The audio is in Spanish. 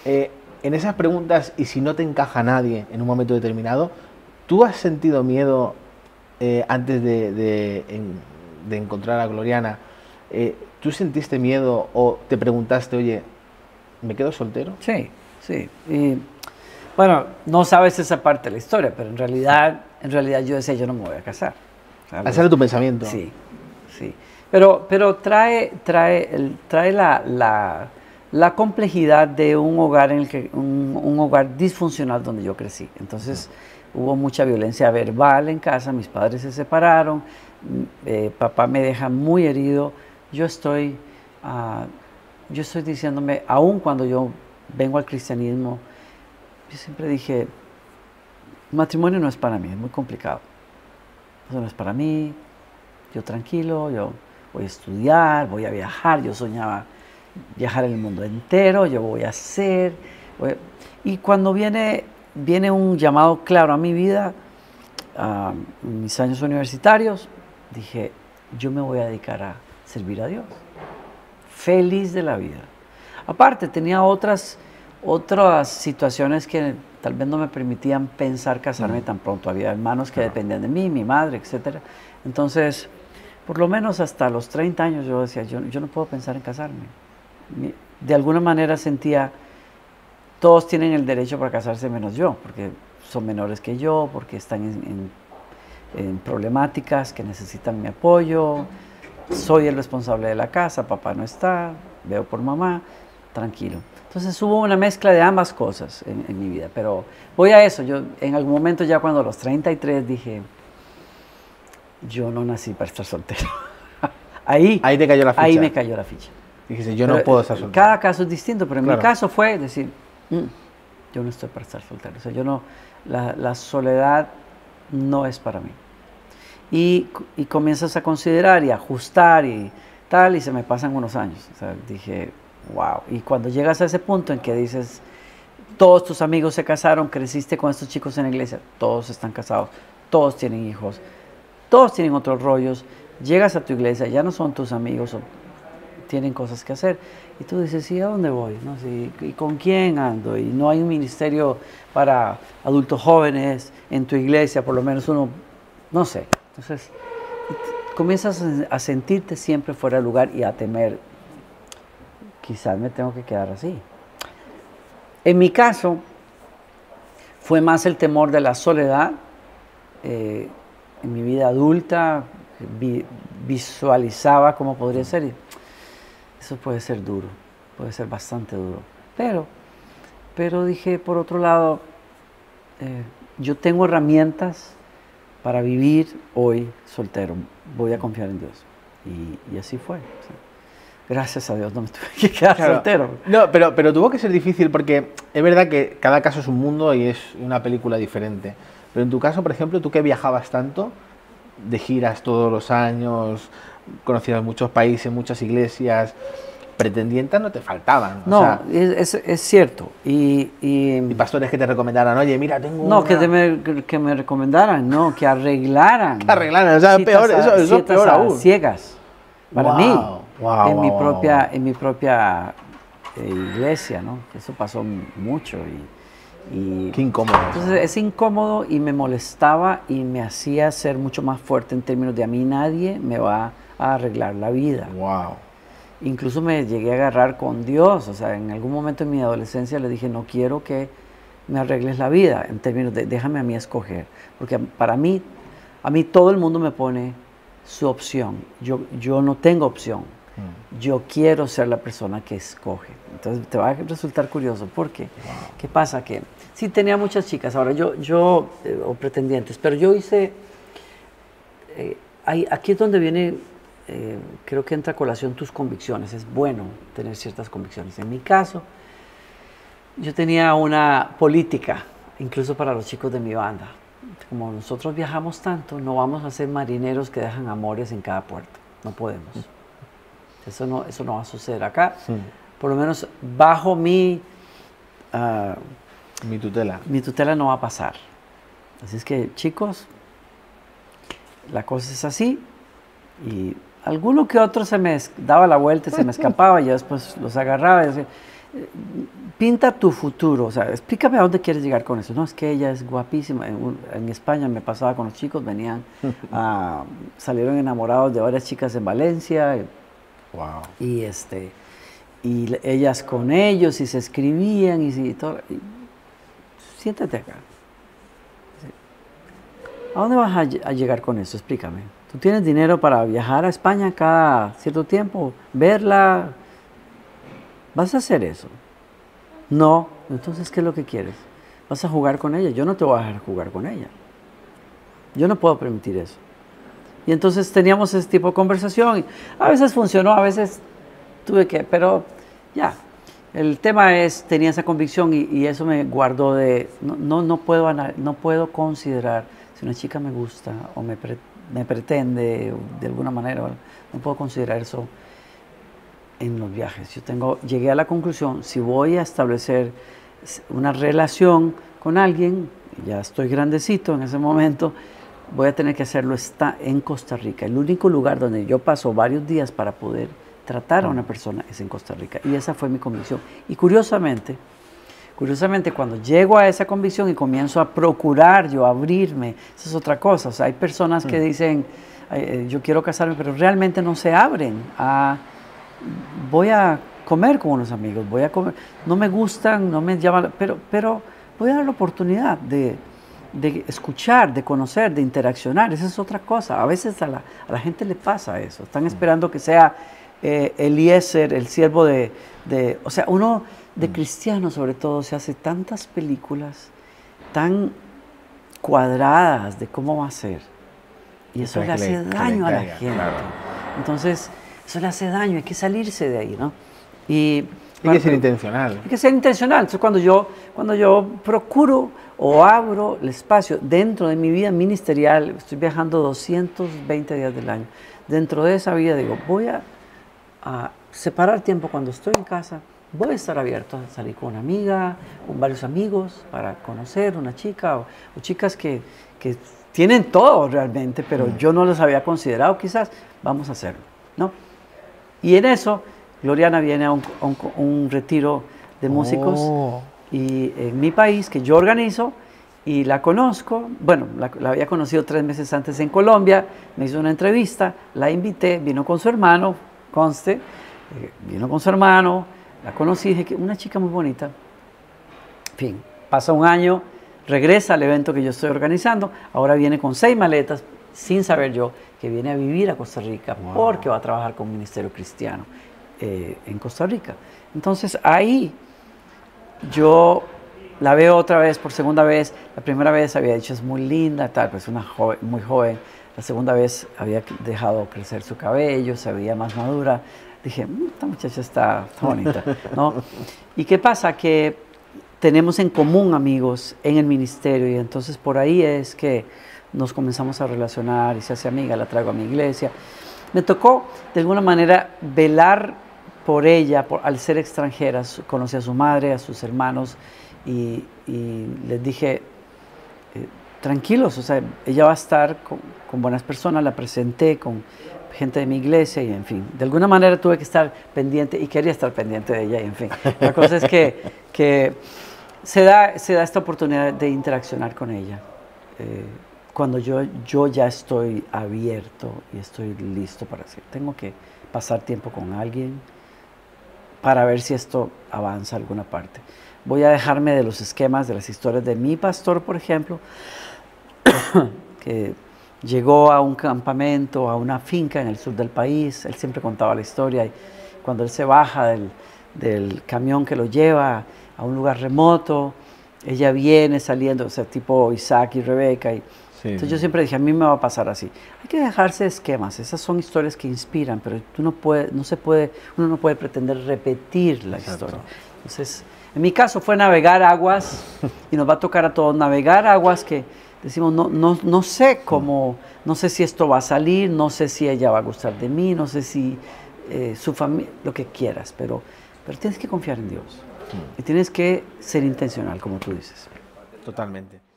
En esas preguntas, y si no te encaja nadie en un momento determinado, ¿tú has sentido miedo antes de encontrar a Gloriana? ¿Tú sentiste miedo o te preguntaste, oye, ¿me quedo soltero? Sí, sí. Y, bueno, no sabes esa parte de la historia, pero en realidad yo decía, yo no me voy a casar. Ese era tu pensamiento. Sí, sí. Pero trae la complejidad de un hogar en el que un hogar disfuncional donde yo crecí. Entonces hubo mucha violencia verbal en casa, mis padres se separaron, papá me deja muy herido. Yo estoy, ah, yo estoy diciéndome, aun cuando yo vengo al cristianismo, yo siempre dije, matrimonio no es para mí, es muy complicado. Eso no es para mí, yo tranquilo, yo voy a estudiar, voy a viajar, yo soñaba viajar el mundo entero, yo voy a hacer. Y cuando viene un llamado claro a mi vida, a mis años universitarios, dije, yo me voy a dedicar a servir a Dios. Feliz de la vida. Aparte, tenía otras situaciones que tal vez no me permitían pensar casarme tan pronto. Había hermanos que dependían de mí, mi madre, etc. Entonces, por lo menos hasta los 30 años yo decía, yo no puedo pensar en casarme. De alguna manera sentía, todos tienen el derecho para casarse menos yo, porque son menores que yo, porque están en problemáticas que necesitan mi apoyo. Soy el responsable de la casa, papá no está, veo por mamá, tranquilo. Entonces hubo una mezcla de ambas cosas en mi vida, pero voy a eso. Yo en algún momento ya cuando a los 33 dije, yo no nací para estar soltero. Ahí te cayó la ficha. Ahí me cayó la ficha. Dijiste, yo no puedo estar soltero. Cada caso es distinto, pero en mi caso fue decir, yo no estoy para estar soltero. O sea, yo no, la soledad no es para mí. Y comienzas a considerar y ajustar y tal, y se me pasan unos años. O sea, dije, wow. Y cuando llegas a ese punto en que dices, todos tus amigos se casaron, creciste con estos chicos en la iglesia, todos están casados, todos tienen hijos, todos tienen otros rollos, llegas a tu iglesia, ya no son tus amigos, tienen cosas que hacer. Y tú dices, ¿y a dónde voy? ¿No? ¿Sí? ¿Y con quién ando? Y no hay un ministerio para adultos jóvenes en tu iglesia, por lo menos uno, no sé. Entonces, comienzas a sentirte siempre fuera de lugar y a temer, quizás me tengo que quedar así. En mi caso, fue más el temor de la soledad. En mi vida adulta, visualizaba cómo podría ser. Y eso puede ser duro, puede ser bastante duro. Pero dije, por otro lado, yo tengo herramientas para vivir hoy soltero. Voy a confiar en Dios. Y así fue. ¿Sí? Gracias a Dios no me tuve que quedar soltero. No, pero tuvo que ser difícil porque es verdad que cada caso es un mundo y es una película diferente. Pero en tu caso, por ejemplo, tú que viajabas tanto, de giras todos los años, conocías muchos países, muchas iglesias, pretendientes no te faltaban. No, o sea, es cierto. Y pastores que te recomendaran, oye, mira, tengo no, una... que me recomendaran, no, que arreglaran. Que arreglaran, o sea, peor, eso es peor aún. Ciegas, para mí, en mi propia iglesia, ¿no? Eso pasó mucho qué incómodo. Entonces es incómodo y me molestaba y me hacía ser mucho más fuerte en términos de a mí nadie me va a arreglar la vida. Wow. Incluso me llegué a agarrar con Dios, o sea, en algún momento en mi adolescencia le dije, no quiero que me arregles la vida, en términos de déjame a mí escoger, porque para mí, a mí todo el mundo me pone su opción, yo no tengo opción, yo quiero ser la persona que escoge. Entonces te va a resultar curioso, porque ¿qué pasa? Que sí tenía muchas chicas, ahora o pretendientes, pero yo hice, aquí es donde viene, creo que entra a colación tus convicciones, es bueno tener ciertas convicciones. En mi caso, yo tenía una política, incluso para los chicos de mi banda. Como nosotros viajamos tanto, no vamos a ser marineros que dejan amores en cada puerto, no podemos. Eso no va a suceder acá. Sí. Por lo menos bajo mi tutela. Mi tutela no va a pasar. Así es que, chicos, la cosa es así. Y alguno que otro se me daba la vuelta y se me escapaba. Y yo después los agarraba. Y decía, pinta tu futuro, o sea, explícame a dónde quieres llegar con eso. No, es que ella es guapísima. En España me pasaba con los chicos, venían, salieron enamorados de varias chicas en Valencia. Wow. Y ellas con ellos, y se escribían, y todo. Siéntate acá. ¿A dónde vas a llegar con eso? Explícame. ¿Tú tienes dinero para viajar a España cada cierto tiempo? ¿Verla? ¿Vas a hacer eso? No. Entonces, ¿qué es lo que quieres? ¿Vas a jugar con ella? Yo no te voy a dejar jugar con ella. Yo no puedo permitir eso. Y entonces teníamos ese tipo de conversación. Y a veces funcionó, a veces tuve que... Pero ya, el tema es, tenía esa convicción y eso me guardó de... No puedo considerar si una chica me gusta o me pretende de alguna manera. No puedo considerar eso en los viajes. Llegué a la conclusión, si voy a establecer una relación con alguien, ya estoy grandecito en ese momento, voy a tener que hacerlo en Costa Rica. El único lugar donde yo paso varios días para poder tratar a una persona es en Costa Rica. Y esa fue mi convicción. Y curiosamente, cuando llego a esa convicción y comienzo a procurar yo abrirme, esa es otra cosa. O sea, hay personas que dicen, yo quiero casarme, pero realmente no se abren a... Voy a comer con unos amigos, voy a comer, no me gustan, no me llaman, pero voy a dar la oportunidad de escuchar, de conocer, de interaccionar. Esa es otra cosa. A veces a la gente le pasa eso. Están esperando que sea Eliezer, el siervo o sea, uno de cristiano sobre todo se hace tantas películas tan cuadradas de cómo va a ser. Y eso le hace daño a la gente. Claro. Entonces, eso le hace daño, hay que salirse de ahí, ¿no? Hay que ser intencional. Hay que ser intencional. Entonces, cuando yo procuro o abro el espacio dentro de mi vida ministerial, estoy viajando 220 días del año, dentro de esa vida digo, voy a separar tiempo cuando estoy en casa, voy a estar abierto a salir con una amiga, con varios amigos, para conocer una chica o chicas que tienen todo realmente, pero yo no los había considerado, quizás vamos a hacerlo, ¿no? Y en eso, Gloriana viene a un retiro de músicos y en mi país, que yo organizo, y la conozco. Bueno, la había conocido 3 meses antes en Colombia, me hizo una entrevista, la invité, vino con su hermano, conste, vino con su hermano, la conocí, dije que una chica muy bonita. En fin, pasa un año, regresa al evento que yo estoy organizando, ahora viene con 6 maletas, sin saber yo, que viene a vivir a Costa Rica, porque va a trabajar con un ministerio cristiano en Costa Rica. Entonces ahí yo la veo otra vez, por segunda vez. La primera vez había dicho, es muy linda, tal, pues una joven, muy joven. La segunda vez había dejado crecer su cabello, se veía más madura. Dije, esta muchacha está bonita, ¿no? ¿Y qué pasa? Que tenemos en común amigos en el ministerio, y entonces por ahí es que nos comenzamos a relacionar y se hace amiga, la traigo a mi iglesia. Me tocó de alguna manera velar por ella, al ser extranjera. Conocí a su madre, a sus hermanos, y les dije, tranquilos, o sea, ella va a estar con buenas personas. La presenté con gente de mi iglesia y en fin, de alguna manera tuve que estar pendiente y quería estar pendiente de ella y en fin. La cosa es que se da esta oportunidad de interaccionar con ella. Cuando yo ya estoy abierto y estoy listo para hacer, tengo que pasar tiempo con alguien para ver si esto avanza a alguna parte. Voy a dejarme de los esquemas, de las historias de mi pastor, por ejemplo, que llegó a un campamento, a una finca en el sur del país. Él siempre contaba la historia, y cuando él se baja del camión que lo lleva a un lugar remoto, ella viene saliendo, o sea, tipo Isaac y Rebeca. Entonces yo siempre dije, a mí me va a pasar así. Hay que dejarse de esquemas. Esas son historias que inspiran, pero uno no puede pretender repetir la historia. Entonces, en mi caso fue navegar aguas, y nos va a tocar a todos navegar aguas que decimos, no sé cómo, no sé si esto va a salir, no sé si ella va a gustar de mí, no sé si su familia, lo que quieras, pero tienes que confiar en Dios. Y tienes que ser intencional, como tú dices. Totalmente.